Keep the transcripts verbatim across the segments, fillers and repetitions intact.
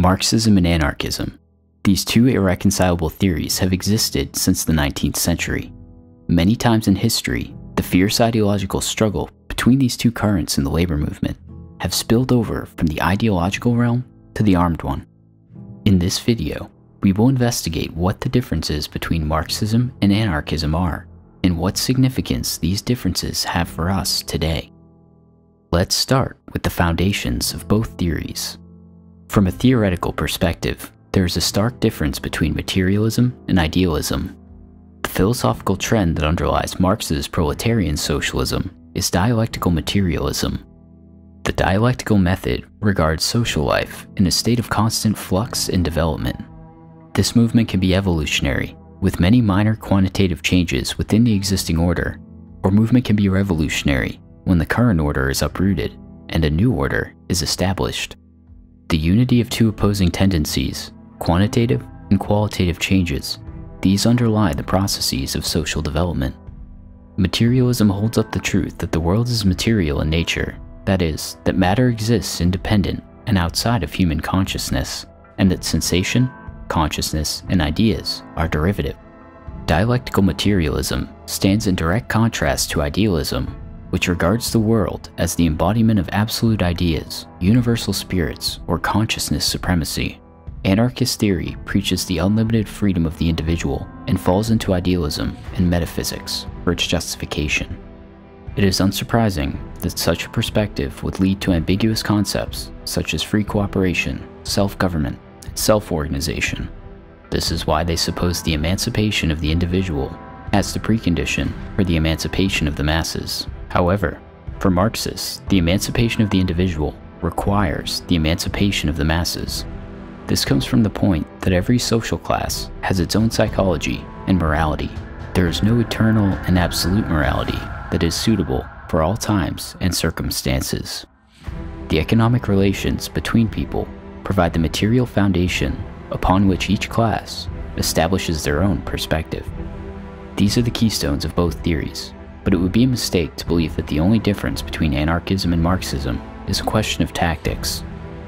Marxism and Anarchism. These two irreconcilable theories have existed since the nineteenth century. Many times in history, the fierce ideological struggle between these two currents in the labor movement have spilled over from the ideological realm to the armed one. In this video, we will investigate what the differences between Marxism and anarchism are, and what significance these differences have for us today. Let's start with the foundations of both theories. From a theoretical perspective, there is a stark difference between materialism and idealism. The philosophical trend that underlies Marx's proletarian socialism is dialectical materialism. The dialectical method regards social life in a state of constant flux and development. This movement can be evolutionary, with many minor quantitative changes within the existing order, or movement can be revolutionary when the current order is uprooted and a new order is established. The unity of two opposing tendencies, quantitative and qualitative changes, these underlie the processes of social development. Materialism holds up the truth that the world is material in nature, that is, that matter exists independent and outside of human consciousness, and that sensation, consciousness, and ideas are derivative. Dialectical materialism stands in direct contrast to idealism, which regards the world as the embodiment of absolute ideas, universal spirits, or consciousness supremacy. Anarchist theory preaches the unlimited freedom of the individual and falls into idealism and metaphysics for its justification. It is unsurprising that such a perspective would lead to ambiguous concepts such as free cooperation, self-government, and self-organization. This is why they suppose the emancipation of the individual as the precondition for the emancipation of the masses. However, for Marxists, the emancipation of the individual requires the emancipation of the masses. This comes from the point that every social class has its own psychology and morality. There is no eternal and absolute morality that is suitable for all times and circumstances. The economic relations between people provide the material foundation upon which each class establishes their own perspective. These are the keystones of both theories, but it would be a mistake to believe that the only difference between anarchism and Marxism is a question of tactics.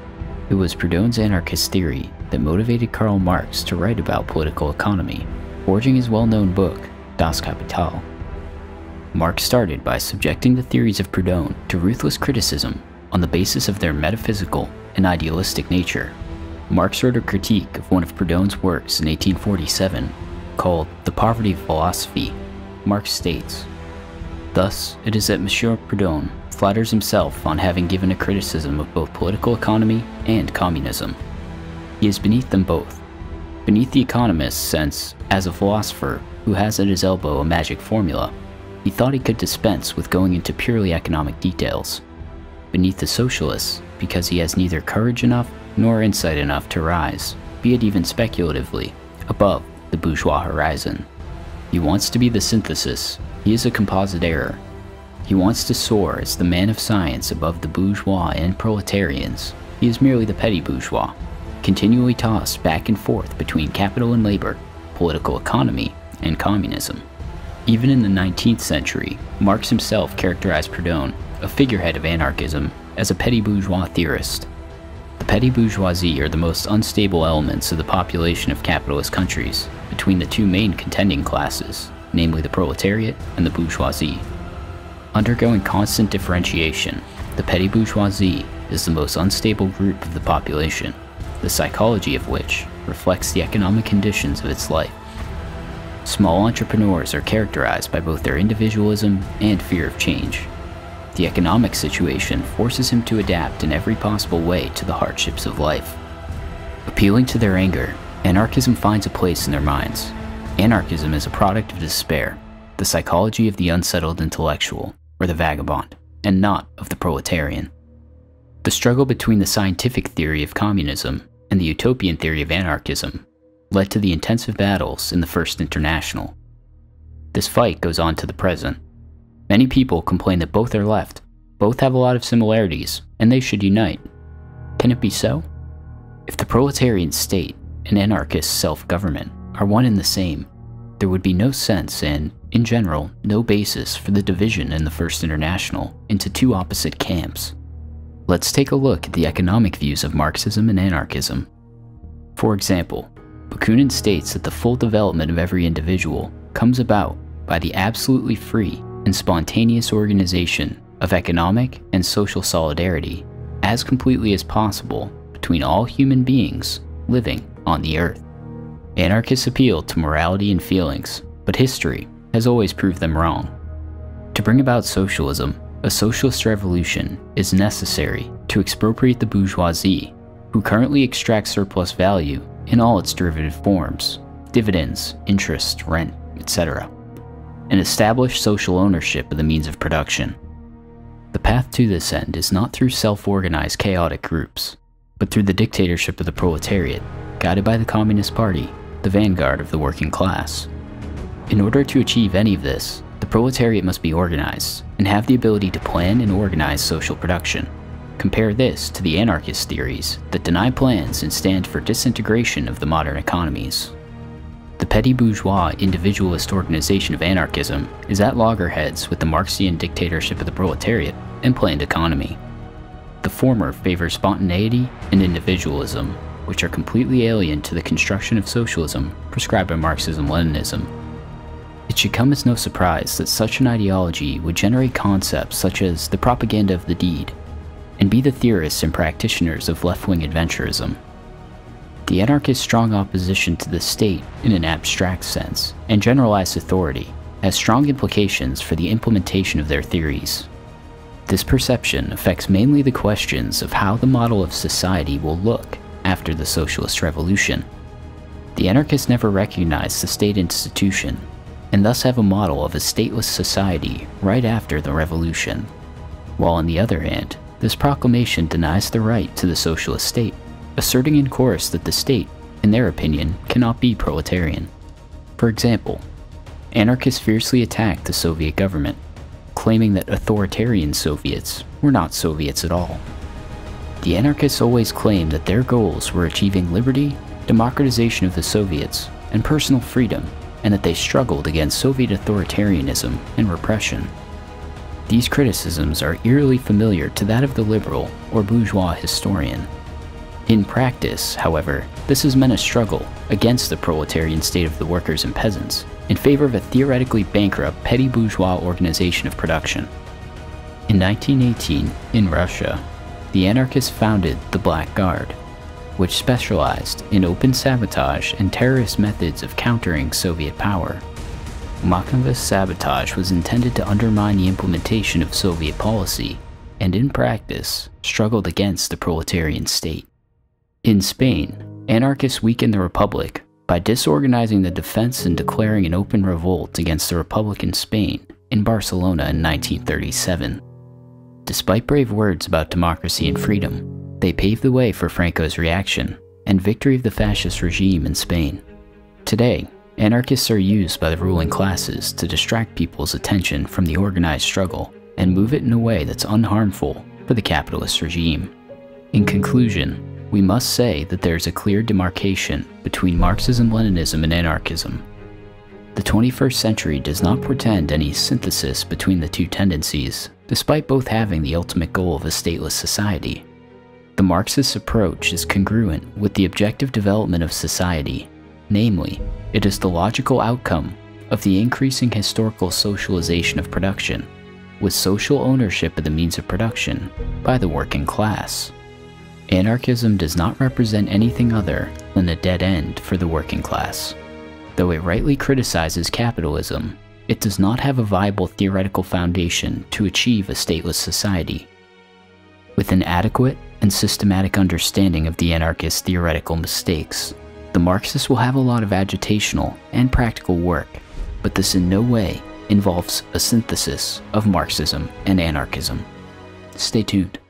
It was Proudhon's anarchist theory that motivated Karl Marx to write about political economy, forging his well-known book, Das Kapital. Marx started by subjecting the theories of Proudhon to ruthless criticism on the basis of their metaphysical and idealistic nature. Marx wrote a critique of one of Proudhon's works in eighteen forty-seven, called The Poverty of Philosophy. Marx states, "Thus, it is that Monsieur Proudhon flatters himself on having given a criticism of both political economy and communism. He is beneath them both. Beneath the economist, since, as a philosopher who has at his elbow a magic formula, he thought he could dispense with going into purely economic details. Beneath the socialist, because he has neither courage enough nor insight enough to rise, be it even speculatively, above the bourgeois horizon. He wants to be the synthesis. He is a composite error. He wants to soar as the man of science above the bourgeois and proletarians. He is merely the petty bourgeois, continually tossed back and forth between capital and labor, political economy, and communism." Even in the nineteenth century, Marx himself characterized Proudhon, a figurehead of anarchism, as a petty bourgeois theorist. The petty bourgeoisie are the most unstable elements of the population of capitalist countries between the two main contending classes, namely the proletariat and the bourgeoisie. Undergoing constant differentiation, the petty bourgeoisie is the most unstable group of the population, the psychology of which reflects the economic conditions of its life. Small entrepreneurs are characterized by both their individualism and fear of change. The economic situation forces him to adapt in every possible way to the hardships of life. Appealing to their anger, anarchism finds a place in their minds. Anarchism is a product of despair, the psychology of the unsettled intellectual, or the vagabond, and not of the proletarian. The struggle between the scientific theory of communism and the utopian theory of anarchism led to the intensive battles in the First International. This fight goes on to the present. Many people complain that both are left, both have a lot of similarities, and they should unite. Can it be so? If the proletarian state and anarchist self-government are one and the same, there would be no sense and, in general, no basis for the division in the First International into two opposite camps. Let's take a look at the economic views of Marxism and anarchism. For example, Bakunin states that the full development of every individual comes about by the absolutely free and spontaneous organization of economic and social solidarity as completely as possible between all human beings living on the earth. Anarchists appeal to morality and feelings, but history has always proved them wrong. To bring about socialism, a socialist revolution is necessary to expropriate the bourgeoisie, who currently extract surplus value in all its derivative forms, dividends, interest, rent, et cetera, and establish social ownership of the means of production. The path to this end is not through self-organized chaotic groups, but through the dictatorship of the proletariat, guided by the Communist Party, the vanguard of the working class. In order to achieve any of this, the proletariat must be organized and have the ability to plan and organize social production. Compare this to the anarchist theories that deny plans and stand for disintegration of the modern economies. The petty bourgeois individualist organization of anarchism is at loggerheads with the Marxian dictatorship of the proletariat and planned economy. The former favors spontaneity and individualism, which are completely alien to the construction of socialism prescribed by Marxism-Leninism. It should come as no surprise that such an ideology would generate concepts such as the propaganda of the deed, and be the theorists and practitioners of left-wing adventurism. The anarchist strong opposition to the state in an abstract sense and generalized authority has strong implications for the implementation of their theories. This perception affects mainly the questions of how the model of society will look after the socialist revolution. The anarchists never recognize the state institution, and thus have a model of a stateless society right after the revolution, while on the other hand, this proclamation denies the right to the socialist state, asserting in chorus that the state, in their opinion, cannot be proletarian. For example, anarchists fiercely attacked the Soviet government, claiming that authoritarian Soviets were not Soviets at all. The anarchists always claimed that their goals were achieving liberty, democratization of the Soviets, and personal freedom, and that they struggled against Soviet authoritarianism and repression. These criticisms are eerily familiar to that of the liberal or bourgeois historian. In practice, however, this has meant a struggle against the proletarian state of the workers and peasants in favor of a theoretically bankrupt petty bourgeois organization of production. In nineteen eighteen, in Russia, the anarchists founded the Black Guard, which specialized in open sabotage and terrorist methods of countering Soviet power. Makhnov's sabotage was intended to undermine the implementation of Soviet policy, and in practice, struggled against the proletarian state. In Spain, anarchists weakened the Republic by disorganizing the defense and declaring an open revolt against the Republic in Spain in Barcelona in nineteen thirty-seven. Despite brave words about democracy and freedom, they paved the way for Franco's reaction and victory of the fascist regime in Spain. Today, anarchists are used by the ruling classes to distract people's attention from the organized struggle and move it in a way that's unharmful for the capitalist regime. In conclusion, we must say that there is a clear demarcation between Marxism-Leninism and anarchism. The twenty-first century does not portend any synthesis between the two tendencies, despite both having the ultimate goal of a stateless society. The Marxist approach is congruent with the objective development of society, namely, it is the logical outcome of the increasing historical socialization of production, with social ownership of the means of production by the working class. Anarchism does not represent anything other than a dead end for the working class. Though it rightly criticizes capitalism, it does not have a viable theoretical foundation to achieve a stateless society. With an adequate and systematic understanding of the anarchist theoretical mistakes, the Marxists will have a lot of agitational and practical work, but this in no way involves a synthesis of Marxism and anarchism. Stay tuned.